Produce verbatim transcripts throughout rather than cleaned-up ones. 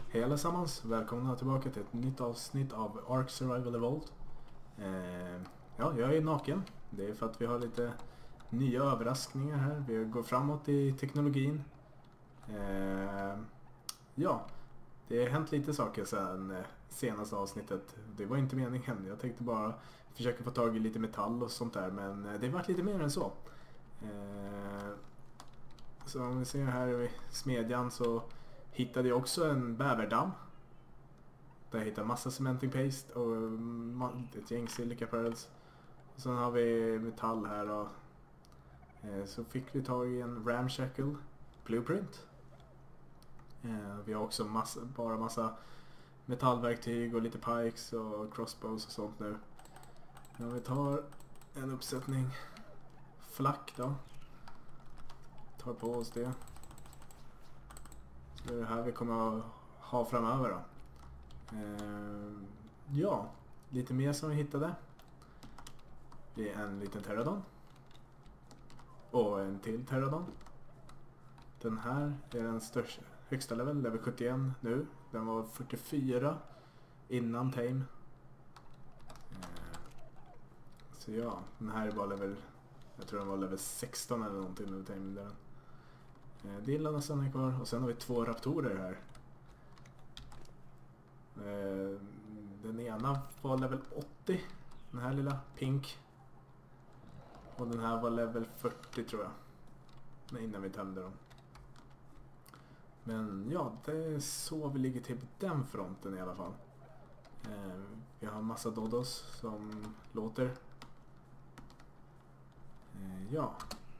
Hej allesammans, välkomna tillbaka till ett nytt avsnitt av ARK Survival Evolved. eh, Ja, jag är naken. Det är för att vi har lite nya överraskningar här. Vi går framåt i teknologin. eh, Ja, det har hänt lite saker sedan eh, senaste avsnittet. Det var inte meningen, jag tänkte bara försöka få tag i lite metall och sånt där. Men eh, det har varit lite mer än så. eh, Så om vi ser här i smedjan så hittade jag också en bäverdamm. Där jag hittade massa cementing paste och ett gäng silica pearls. Och sen har vi metall här då. Så fick vi tag i en ramshackle blueprint. Vi har också massa, bara massa metallverktyg och lite pikes och crossbows och sånt nu. Om vi tar en uppsättning flack då. Tar på oss det. Så det är det här vi kommer att ha framöver då. Eh, ja, lite mer som vi hittade. Det är en liten pterodon. Och en till pterodon. Den här är den största, högsta level, level sjuttioen nu. Den var fyrtiofyra innan tame. Eh, så ja, den här är bara level, jag tror den var level sexton eller någonting när vi tamade den. Eh, Dillan och sen är kvar. Och sen har vi två raptorer här. Den ena var level åttio. Den här lilla pink. Och den här var level fyrtio tror jag. Men innan vi tände dem. Men ja, det är så vi ligger till på den fronten i alla fall. Vi har massa dodos som låter. Ja.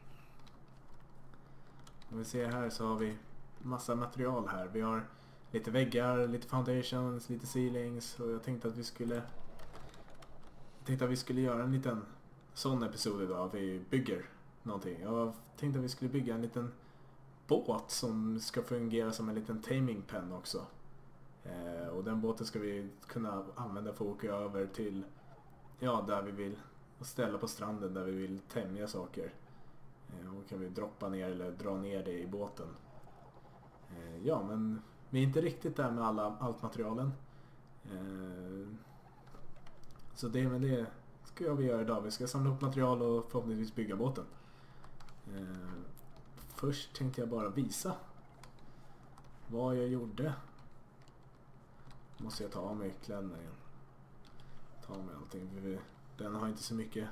Om vi ser här så har vi massa material här. Vi har lite väggar, lite foundations, lite ceilings. Och jag tänkte att vi skulle Jag tänkte att vi skulle göra en liten sån episod idag. Vi bygger någonting. Jag tänkte att vi skulle bygga en liten båt som ska fungera som en liten taming pen också. eh, Och den båten ska vi kunna använda för att åka över till, ja, där vi vill, och ställa på stranden där vi vill tämja saker. eh, Och kan vi droppa ner eller dra ner det i båten. eh, Ja, men vi är inte riktigt där med alla, allt materialen. Eh, så det med det ska jag vi göra idag. Vi ska samla upp material och förhoppningsvis bygga båten. Eh, först tänkte jag bara visa vad jag gjorde. Måste jag ta av mig kläderna igen. Ta av mig allting. För den har inte så mycket.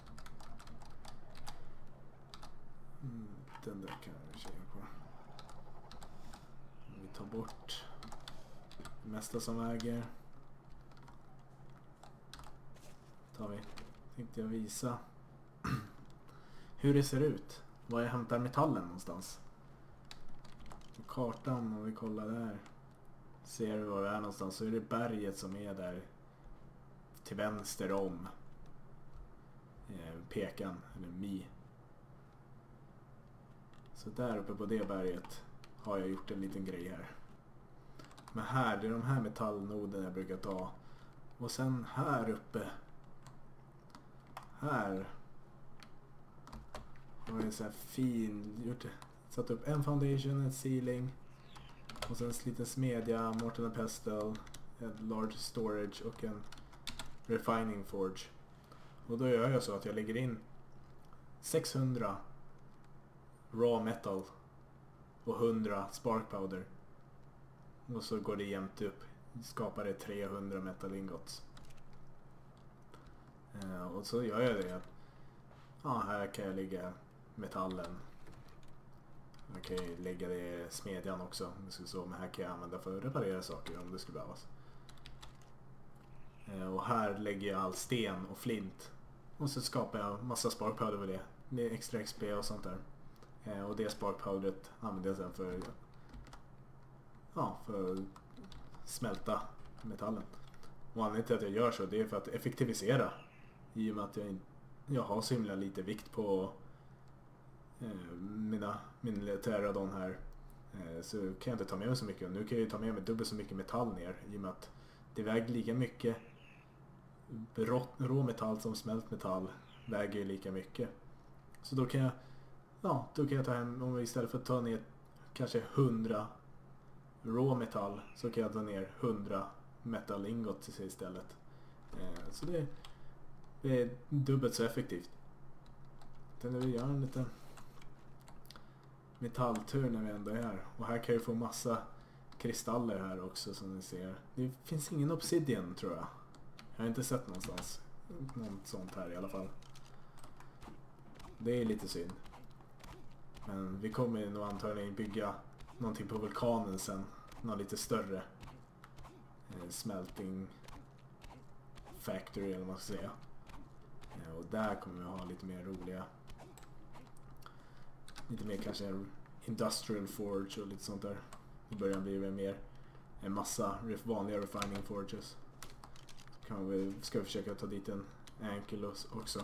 Mm, den där kan jag kika på. Vi tar bort det mesta som väger. Tar vi. Tänkte jag visa hur det ser ut. Var jag hämtar metallen någonstans. På kartan, om vi kollar där, ser vi var vi är någonstans. Så är det berget som är där till vänster om eh, pekan, eller mi. Så där uppe på det berget har jag gjort en liten grej här. Men här, det är de här metallnoderna jag brukar ta. Och sen här uppe, här har jag så här fin gjort det. Satt upp en foundation, en ceiling och sen en liten smedja, mortar and pestle, ett large storage och en refining forge. Och då gör jag så att jag lägger in sexhundra raw metal och hundra spark powder. Och så går det jämnt upp. Skapar det trehundra metal ingots. Uh, och så gör jag det. Ja, här kan jag lägga metallen. Jag kan ju lägga det i smedjan också. Så, men här kan jag använda för att reparera saker om det skulle behövas. Uh, och här lägger jag all sten och flint. Och så skapar jag massa spark powder med det. Med extra X P och sånt där. Uh, och det spark powderet använder jag sen för Ja, för att smälta metallen. Och anledningen till att jag gör så, det är för att effektivisera. I och med att jag, jag har så himla lite vikt på eh, mina, min pterodon här. Eh, så kan jag inte ta med mig så mycket. Och nu kan jag ta med mig dubbelt så mycket metall ner. I och med att det väger lika mycket rå, rå metall som smält metall. Väger lika mycket. Så då kan jag Ja, då kan jag ta hem, om vi istället för att ta ner kanske hundra raw metall så kan jag ta ner hundra metal ingots istället. Eh, så det, det är dubbelt så effektivt. Sen vi gör en liten metalltur när vi ändå är här. Och här kan jag få massa kristaller här också som ni ser. Det finns ingen obsidian tror jag. Jag har inte sett någonstans något sånt här i alla fall. Det är lite synd. Men vi kommer nog antagligen bygga någonting på vulkanen sen. Något lite större eh, smelting factory eller vad man ska säga. Eh, och där kommer vi ha lite mer roliga, lite mer kanske industrial forge och lite sånt där. I början blir det mer en massa vanliga refining forges. Kan vi, ska vi försöka ta dit en enkel också.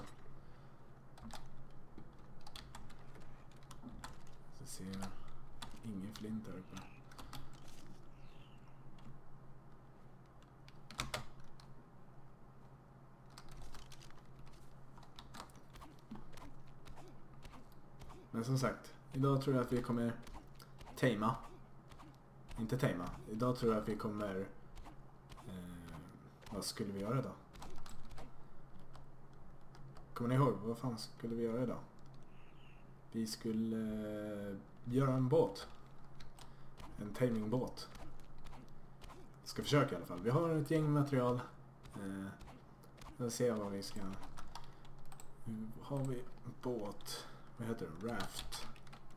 Så ser jag ingen flint här uppe. Men som sagt, idag tror jag att vi kommer tajma. Inte tajma. Idag tror jag att vi kommer... Eh, vad skulle vi göra då? Kommer ni ihåg? Vad fan skulle vi göra idag? Vi skulle eh, göra en båt. En tamingbåt. Ska försöka i alla fall. Vi har ett gäng material. Eh, jag ser vad vi ska... Nu har vi en båt. Vad heter det? Raft.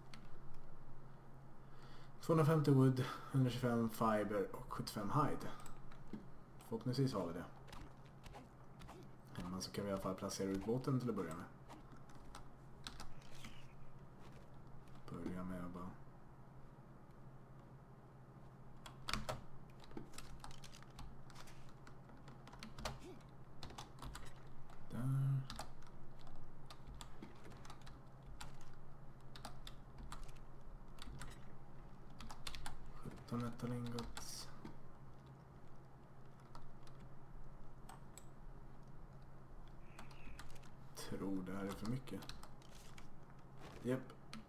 tvåhundrafemtio wood, etthundratjugofem fiber och sjuttiofem hide. Förhoppningsvis har vi det. Men så kan vi i alla fall placera ut båten till att börja med. Börja med att bara... Där. sjutton metal ingots. Tror det här är för mycket. Japp.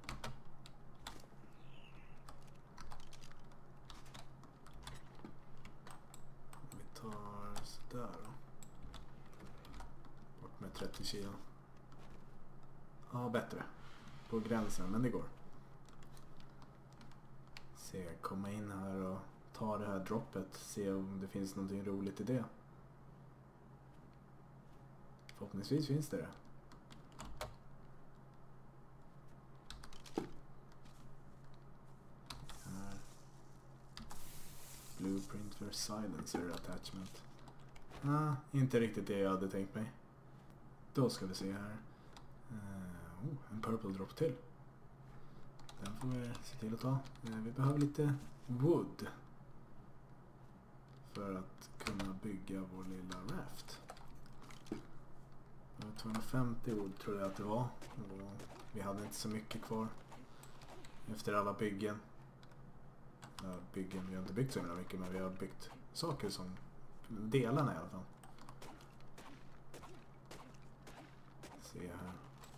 Vi tar sådär då. Bort med trettio kilo. Ja, bättre. På gränsen, men det går. Se, komma in här och ta det här droppet. Se om det finns någonting roligt i det. Förhoppningsvis finns det det. Här. Blueprint for silencer attachment. Ah, inte riktigt det jag hade tänkt mig. Då ska vi se här. Uh, oh, en purple drop till. Den får vi se till att ta. Uh, vi behöver lite wood. För att kunna bygga vår lilla raft. tvåhundrafemtio ord tror jag att det var. Och vi hade inte så mycket kvar. Efter alla byggen. Ja, byggen, vi har inte byggt så mycket, men vi har byggt saker som delarna i alla fall. Se här.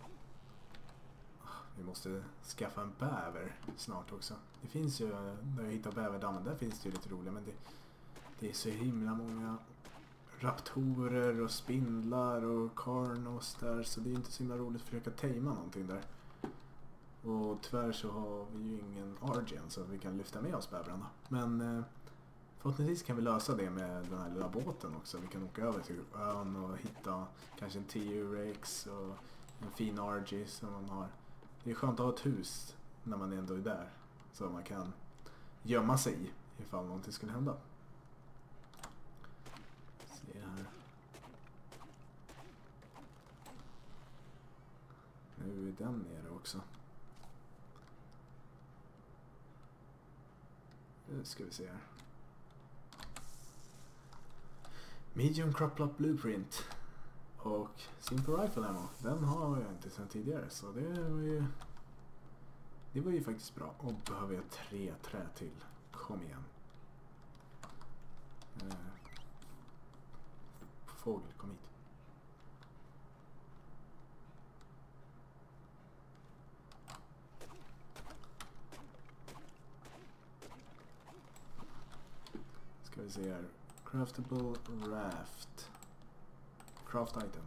Vi måste skaffa en bäver snart också. Det finns ju, när jag hittar bäverdammen, där finns det ju lite roligt, men det, det är så himla många raptorer och spindlar och karnos där, så det är inte så himla roligt att försöka tajma någonting där. Och tyvärr så har vi ju ingen Argen så att vi kan lyfta med oss bävrarna. Men eh, förhoppningsvis kan vi lösa det med den här lilla båten också. Vi kan åka över till ön och hitta kanske en T-Rex och en fin Argy som man har. Det är skönt att ha ett hus när man ändå är där, så man kan gömma sig i ifall någonting skulle hända. Se här. Nu är den nere också. Nu ska vi se här. Medium crop plot blueprint och simple rifle ammo. Den har jag inte sedan tidigare, så det var ju det var ju faktiskt bra. Och behöver jag tre trä till. Kom igen. Eh, fågel, kom hit. vi se här. Craftable raft. Craft item.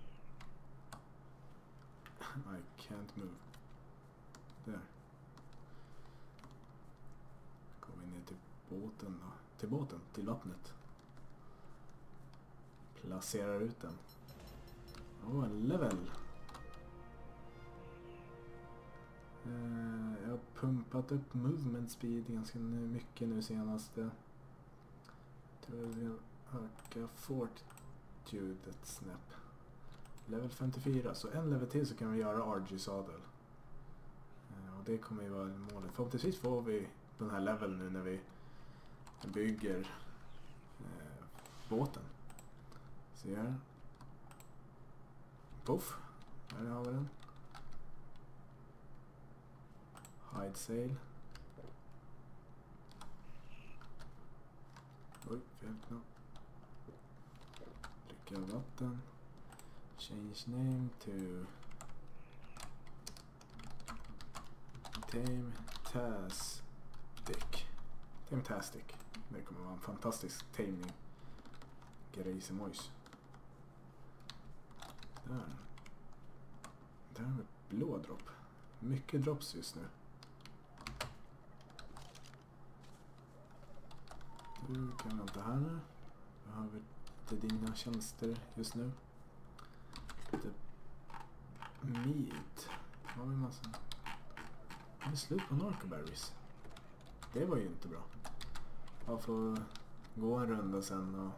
I can't move. Där. Går vi ner till båten då. Till båten, till vattnet. Placerar ut den. Åh, oh, en level. Uh, jag har pumpat upp movement speed ganska mycket nu senast. Jag tror jag vill öka fortitude ett snäpp. Level femtiofyra, så en level till så kan vi göra R G-sadel. Uh, och det kommer ju vara målet. Förhoppningsvis får vi den här leveln nu när vi bygger uh, båten. Se här. Puff. Där har vi den. Hide sail. Oj, fel knapp. Trycka vatten. Change name to Tame-tastic. Tame-tastic. Det kommer vara en fantastisk taming. Grejsemojs. Där. Där har vi blå dropp. Mycket drops just nu. Du kan vänta här nu. Behöver lite dina tjänster just nu. Lite meat. Har vi massa. Det är slut på narcoberries. Det var ju inte bra. Jag får gå en runda sen och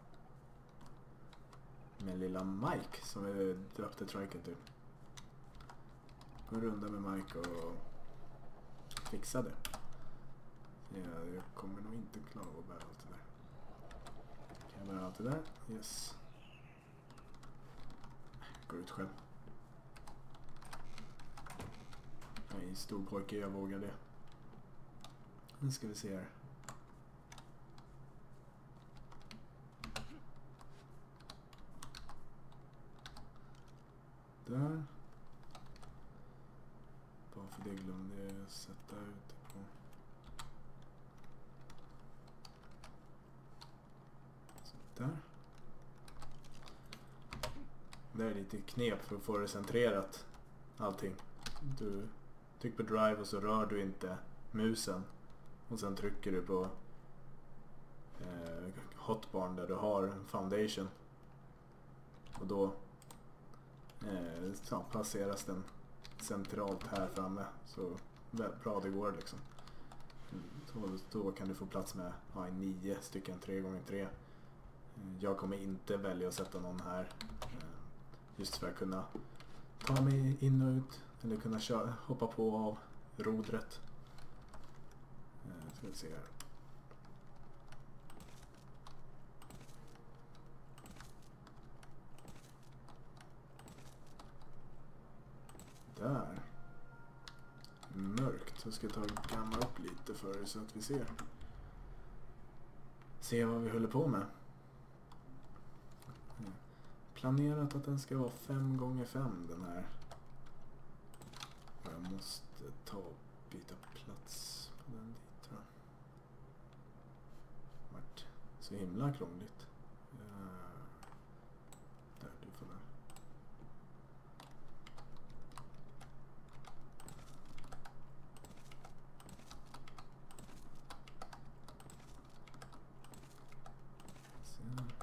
med lilla Mike som vi döpte triken till. Gå en runda med Mike och fixa det. Ja, jag kommer nog inte klara att bära allt det där. Kan jag bära allt det där? Yes. Går ut själv. Jag är en stor pojke, jag vågar det. Nu ska vi se här. Där. Bara för det glömde jag sätta ut det på. Så där. Det är lite knep för att få det centrerat allting. Du trycker på drive och så rör du inte musen. Och sen trycker du på eh, hotbarn där du har en foundation. Och då eh, så placeras den centralt här framme. Så bra det går liksom. Så då kan du få plats med ja, nio stycken tre gånger tre. Jag kommer inte välja att sätta någon här. Just för att kunna ta mig in och ut. Eller kunna köra, hoppa på av rodret. Eh, ska vi se här. Där. Mörkt. Så ska jag ta och gamma upp lite för det så att vi ser. Se vad vi håller på med. Mm. Planerat att den ska vara fem gånger fem den här. Jag måste ta och byta plats på den dit tror jag. Vart så himla krångligt. Uh, där, du får den. Så.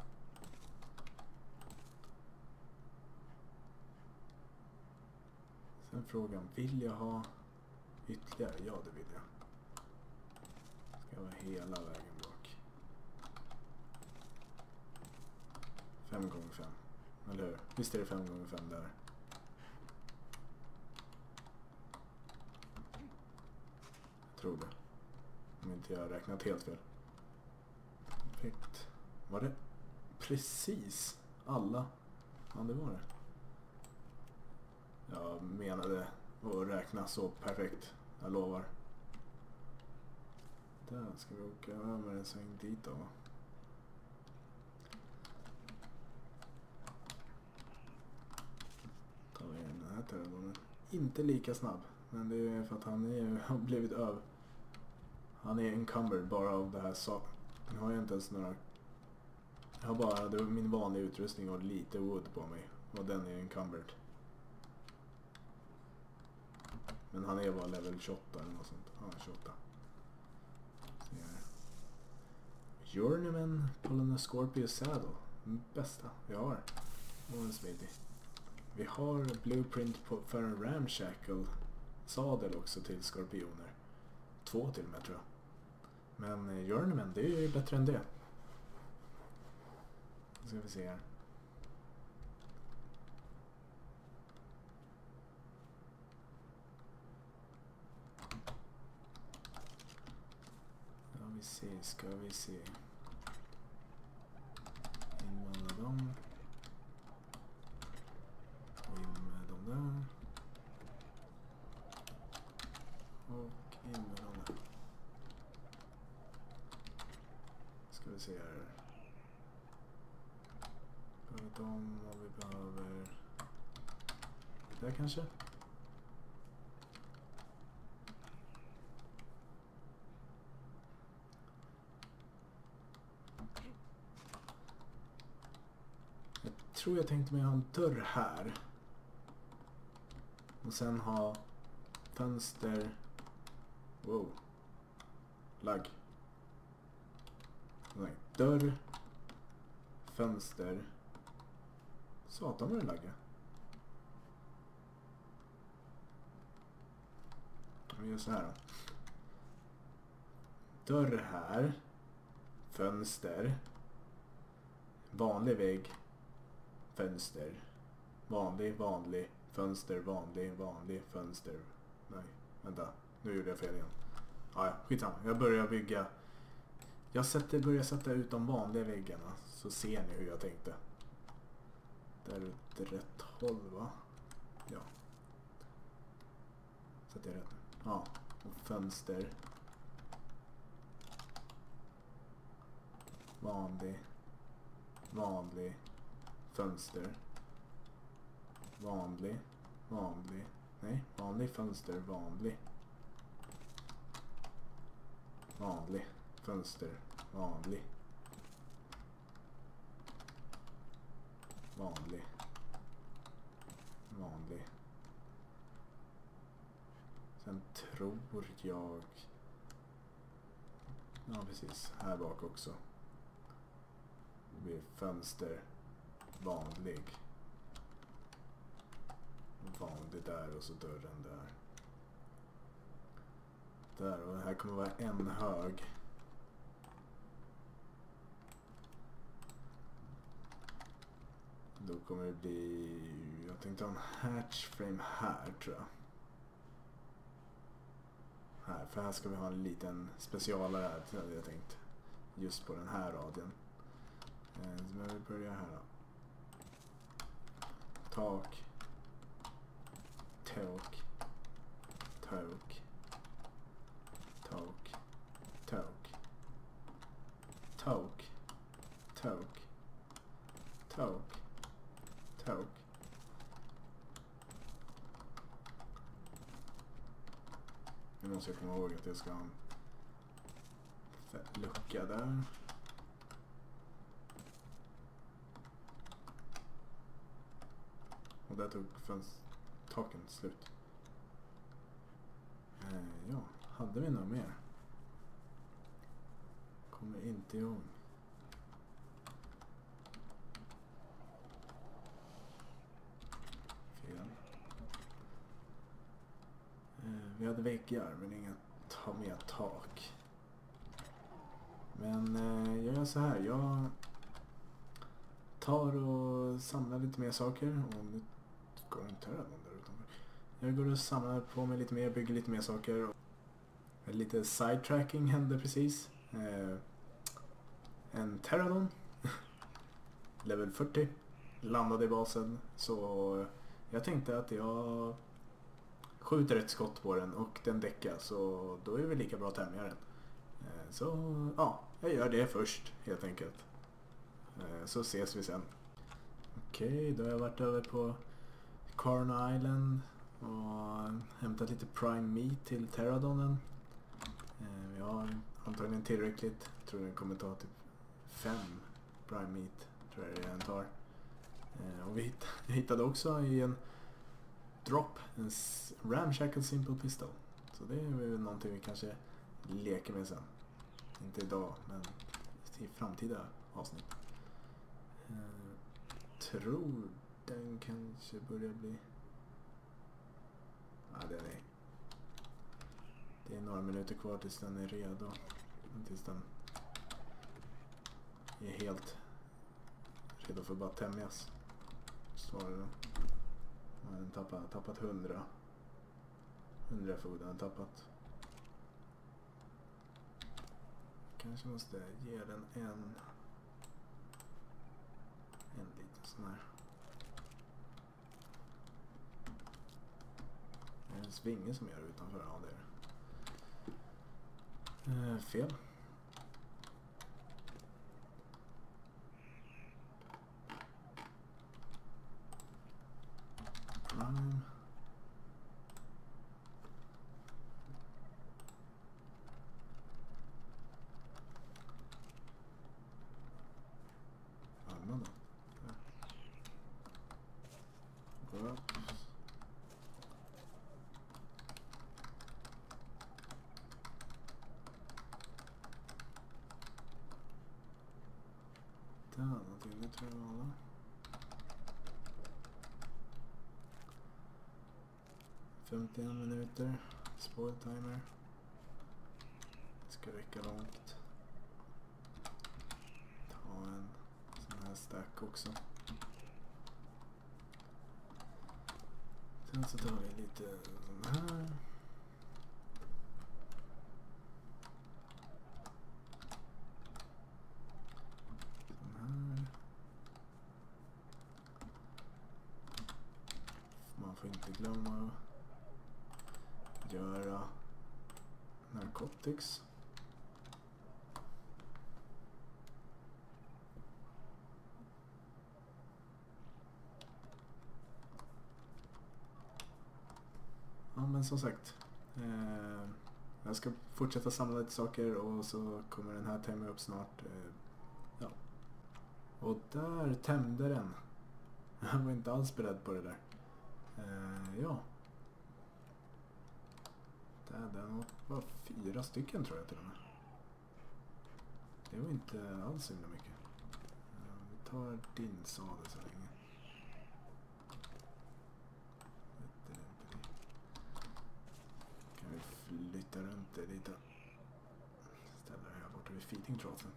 Sen frågan, vill jag ha ytterligare? Ja, det vill jag. Ska jag vara hela vägen bak. Fem gånger fem. Eller hur? Visst är det fem gånger fem där. Jag tror det. Om inte jag har räknat helt fel. Perfekt. Var det precis alla? Ja, det var det. Jag menade att räkna så perfekt. Jag lovar. Där ska vi åka över en sväng dit då. Tar vi in den här terrordonen. Inte lika snabb. Men det är för att han är, har blivit över. Han är encumbered bara av det här so Nu har jag inte ens några... Jag har bara det var min vanliga utrustning och lite wood på mig. Och den är encumbered. Men han är bara level tjugoåtta eller något sånt. Ja, tjugoåtta. Journeyman Pulling a Scorpio Saddle. Bästa vi har. Och en smidig. Vi har blueprint på, för en ramshackle sadel också till skorpioner. Två till och med tror jag. Men Journeyman, det är ju bättre än det. Nu ska vi se här. Ja, vi ser, ska vi se. In med alla dem. In med dem där. Och in med dem där. Ska vi se här. Behöver dem och vi behöver... Där kanske? Jag tror jag tänkte mig ha en dörr här. Och sen ha fönster... Wow. Lagg. Nej. Dörr. Fönster. Satan var det lagga. Vi gör så här då. Dörr här. Fönster. Vanlig vägg. Fönster. Vanlig, vanlig. Fönster, vanlig, vanlig. Fönster. Nej, vänta. Nu gjorde jag fel igen. Ah, ja, skitsamma. Jag börjar bygga. Jag sätter, börjar sätta ut de vanliga väggarna. Så ser ni hur jag tänkte. Där åt rätt håll, va? Ja. Sätter jag rätt nu. Ja. Och fönster. Vanlig. Vanlig. Fönster. Vanlig. Vanlig. Nej, vanlig fönster. Vanlig. Vanlig. Fönster. Vanlig. Vanlig. Vanlig. Sen tror jag... Ja, precis. Här bak också. Det blir fönster. Vanlig. Vanlig där och så dörren där. Där, och här kommer vara en hög. Då kommer det bli... Jag tänkte ha en hatch frame här, tror jag. Här, för här ska vi ha en liten specialare här, hade jag tänkt. Just på den här radien. Så vi börjar här då. Tak. Tak. Tak. Tak. Tak. Tak. Tak. Tak. Tak. Nu måste jag komma ihåg att jag ska ha en lucka där. Och där tog taken slut. Eh, ja, hade vi något mer? Kommer inte ihåg. Fel. Eh, vi hade väggar men inga ta med tak. Men eh, jag gör så här. Jag tar och samlar lite mer saker. Och nu går det inte här någon där utanför. Jag går och samlar på mig lite mer, bygger lite mer saker. Lite sidetracking hände precis. Eh, en Pterodon. Level fyrtio. Landade i basen. Så jag tänkte att jag skjuter ett skott på den och den däckar. Så då är det lika bra att tämja den. Eh, så ja, jag gör det först helt enkelt. Eh, så ses vi sen. Okej, okay, då har jag varit över på Corn Island och hämtat lite prime meat till Pteradonen. Eh, vi har antagligen tillräckligt. Jag tror den kommer ta typ fem prime meat, tror jag det den tar. Eh, och vi hitt, hittade också i en drop en ramshackle simple pistol. Så det är väl någonting vi kanske leker med sen. Inte idag, men i framtida avsnitt. Eh, tror den kanske börjar bli... Ja, det är det. Det är några minuter kvar tills den är redo. Tills den är helt redo för bara tämjas. Svarar den. Den tappat, tappat hundra. Hundra food den tappat. Kanske måste ge den en en liten sån här. Det är en svinge som gör utanför. Ja, det är det. Eh, fel. Prime. Annan då. Gå upp. Där, någonting det tror jag alla. femtioen minuter. Spoil timer. Ska räcka långt. Ta en sån här stack också. Sen så tar vi lite sån här. Sån här. Man får inte glömma att göra narcotics. Ja, men som sagt. Eh, jag ska fortsätta samla lite saker och så kommer den här tämma upp snart. Eh, ja. Och där tämde den. Jag var inte alls beredd på det där. Eh, ja. Där, den var fyra stycken tror jag till och med. Det var inte alls så mycket. Eh, vi tar din sadel så länge. Kan vi flytta runt det lite. Ställa det här borta vid feeding troughen.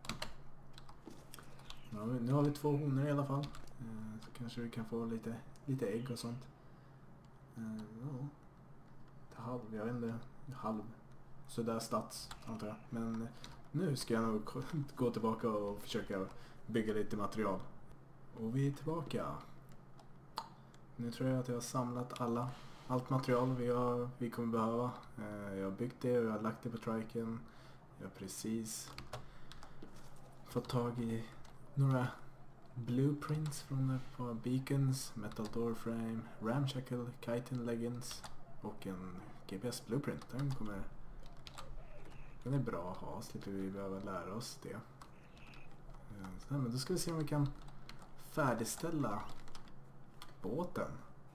Nu har vi, nu har vi två honor i alla fall. Eh, så kanske vi kan få lite, lite ägg och sånt. Eh, ja. Till halv, jag vet inte. Halv. Så där stats antar jag. Men nu ska jag nog gå tillbaka och försöka bygga lite material. Och vi är tillbaka. Nu tror jag att jag har samlat alla. Allt material vi, har, vi kommer behöva. Eh, jag har byggt det och jag har lagt det på triken. Jag har precis fått tag i några blueprints från ett par beacons, metal door frame, ramshackle, chitin leggings och en G P S blueprint. Den kommer den är bra att ha, slipper vi behöva lära oss det. Så, men då ska vi se om vi kan färdigställa båten.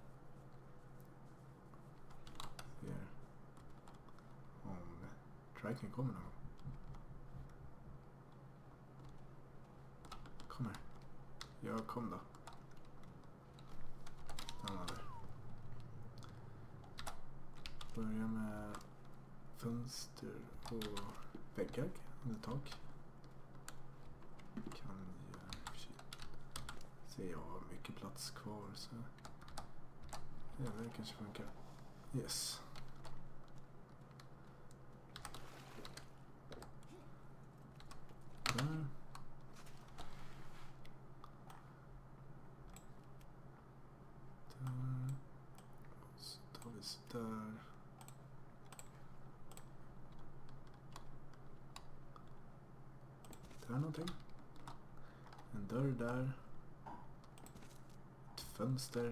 Ser om triken kommer någon. Kom här. Jag kom då. Stanna där. Börja med fönster och väggar under tak. Kan ju se jag har mycket plats kvar så ja, det kanske funkar. Yes. Där. Där. Så tar vi så där. Där någonting. En dörr där. Ett fönster.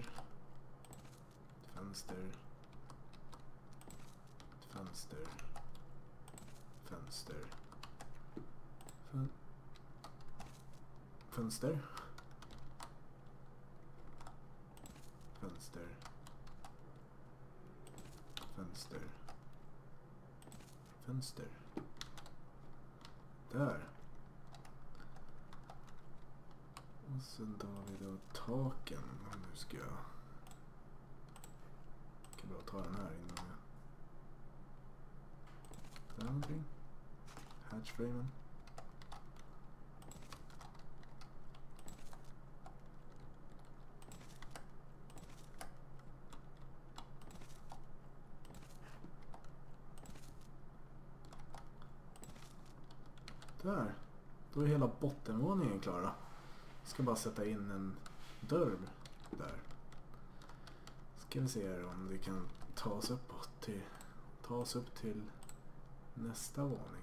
Ett fönster. Ett fönster. Fönster. Fön Fönster. Fönster. Fönster. Fönster. Där. Och sen tar vi då taken. Och nu ska jag... Kan bra ta den här innan jag... Där någonting. Hatchframen. Där. Då är hela bottenvåningen klar. Jag ska bara sätta in en dörr där. Ska vi se om vi kan ta oss uppåt till, ta oss upp till nästa våning.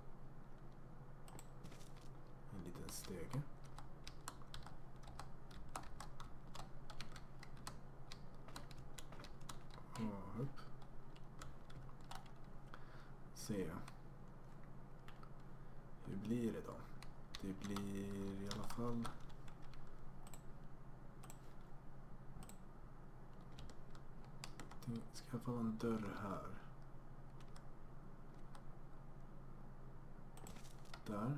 En liten stege. Och upp. Se. Hur blir det då? Det blir i alla fall... Det ska i alla fall vara en dörr här. Där.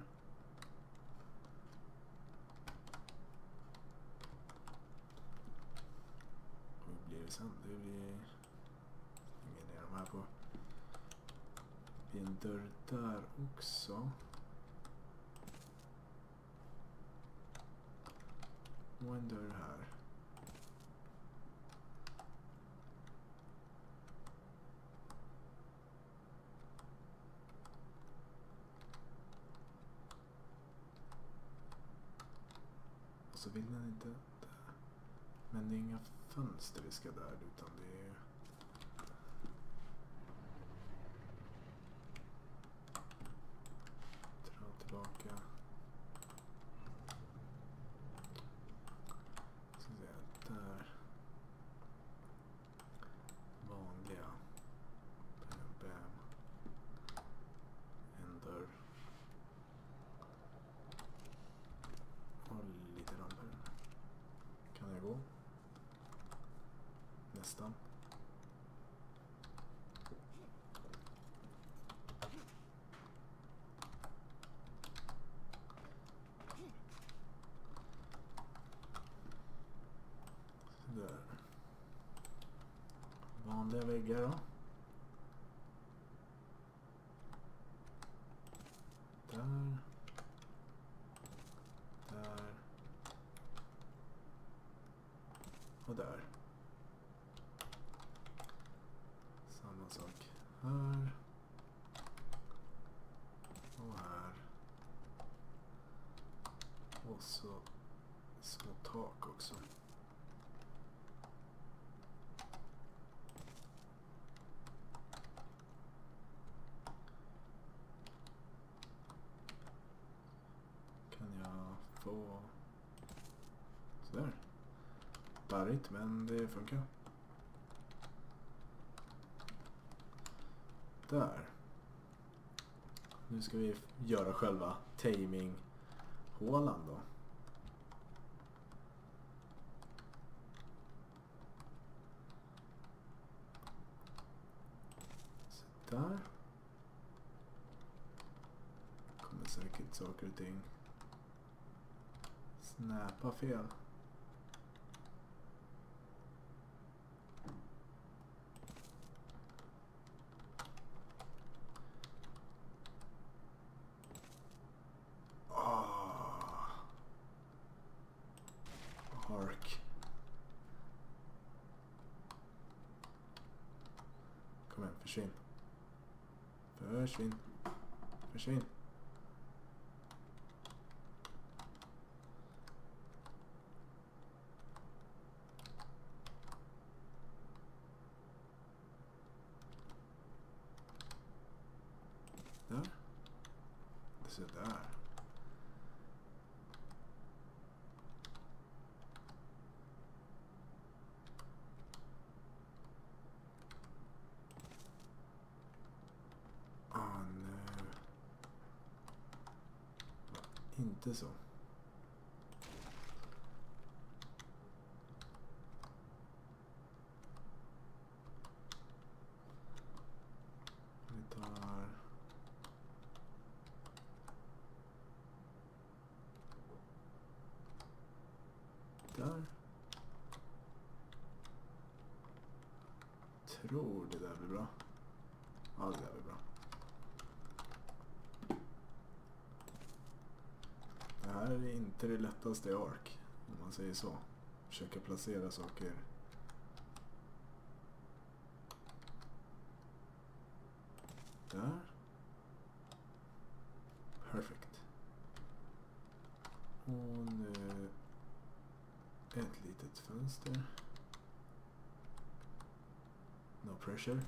Och hur blir det sen? Det blir... Ingen ner de här på. Det blir en dörr där också. Och en dörr här. Och så vill den inte där. Men det är inga fönster vi ska där, utan det är... Dra tillbaka. Där. Vanliga. Bam, bam. En dörr. Och lite lampor. Kan jag gå? Nästan. Där. Vanliga väggar då. Där. Där. Och där. Samma sak här. Och här. Och så små tak också. Få sådär. Barrigt, men det funkar. Där. Nu ska vi göra själva taming-hålan då. Så där. Kommer säkert saker och ting snäpa fel. Ah. Ark. Kom igen, försvinn. Försvinn. Försvinn. Där. Det ser där. Ah, nu. inte så. Vi tar... Där. Tror det där blir bra. Ja, det där blir bra. Det här är inte det lättaste i ARK, om man säger så. Försöka placera saker. Där. Perfect. Och nu ett litet fönster. No pressure.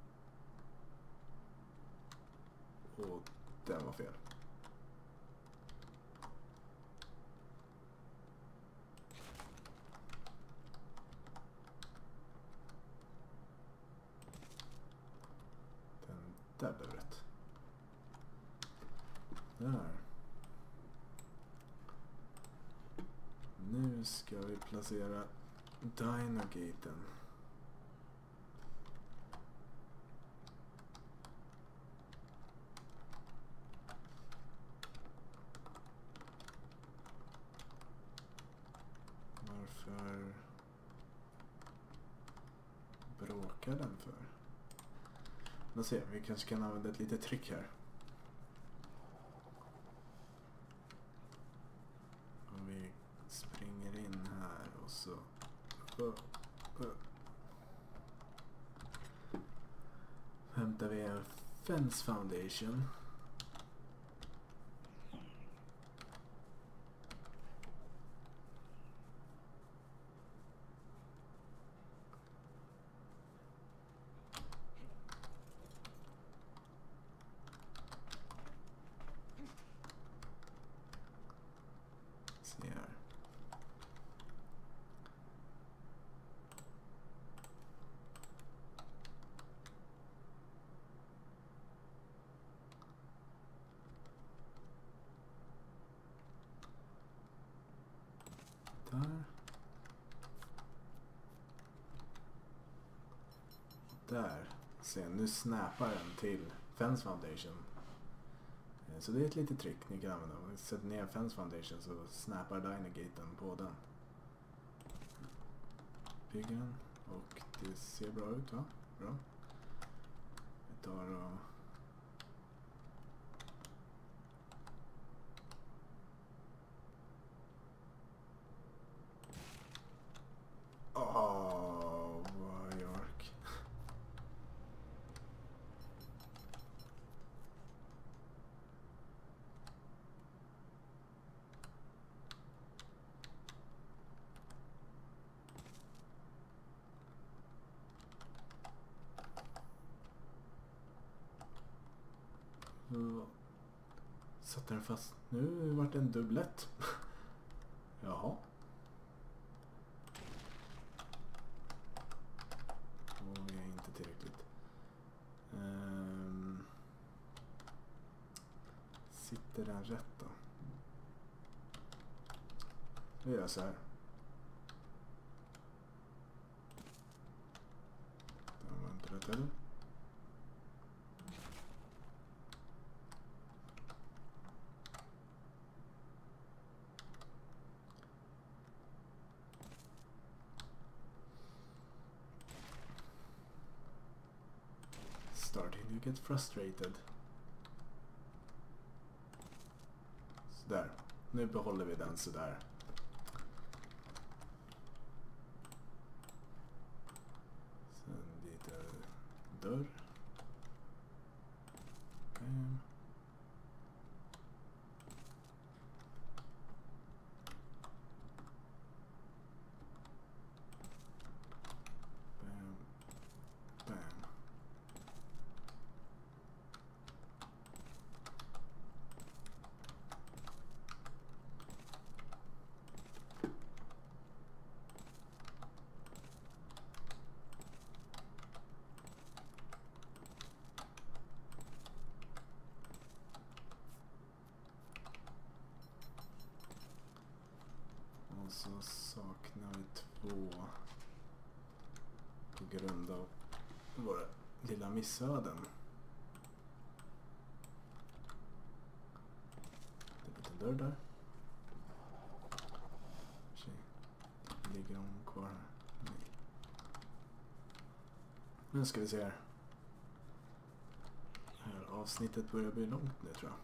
Och den var fel. Den där blev rätt. Där. Nu ska vi placera dynogaten. Varför bråkar den för? Låt se, vi kanske kan använda ett litet tryck här. Och vi springer in här och så uh, uh. hämtar vi en fence foundation. Se här. Där. Där. Se, nu snappar den till fence foundation. Så det är ett litet trick ni kan använda. Om ni sätter ner fence foundation så snappar dynogaten på den. Bygger den. Och det ser bra ut, va? Bra. Vi tar och... Åh, vad är ARK? Nu satte den fast. Nu vart det en dubblett. Jaha. Och vi är inte tillräckligt. Um, sitter den rätt då? Vi gör så här. Den var inte rätt heller. Starting to get frustrated. Sådär. Nu behåller vi den sådär. Sen lite dörr. Bam. Bam. Bam. så saknar vi två på grund av våra lilla missöden. Det är en liten dörr där. Ligger de kvar här? Nej. Nu ska vi se här. Det här avsnittet börjar bli långt nu, tror jag.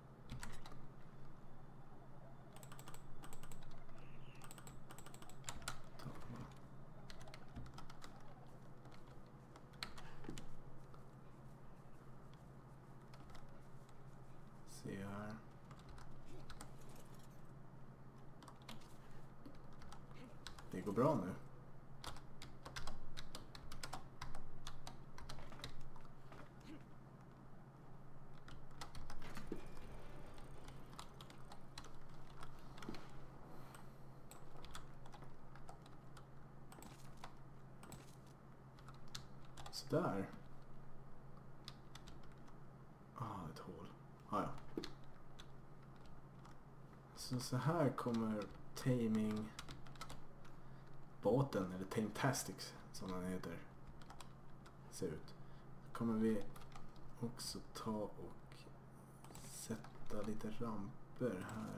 Se här. Det går bra nu. Så där. Ah, ett hål. Ah, ja. Så så här kommer taming båten, eller Tametastic som den heter, ser ut. Kommer vi också ta och sätta lite ramper här.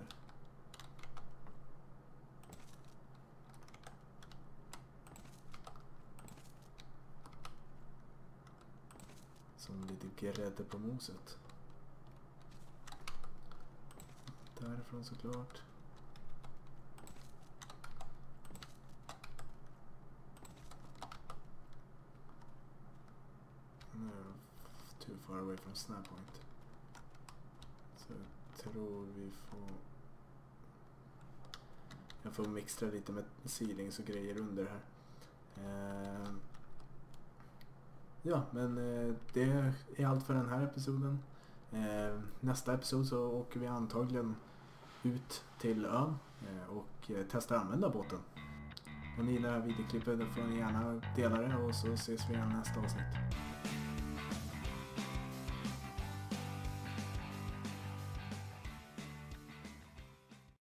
Som lite grädde på moset. Därifrån såklart. Too far away from snap point. Så jag tror vi får... Jag får mixtra lite med ceilings och grejer under här. Eh... Ja, men eh, det är allt för den här episoden. Eh, nästa episod så åker vi antagligen ut till ön eh, och eh, testar använda båten. Om ni gillar det här videoklippet får ni gärna dela det och så ses vi igen nästa avsnitt.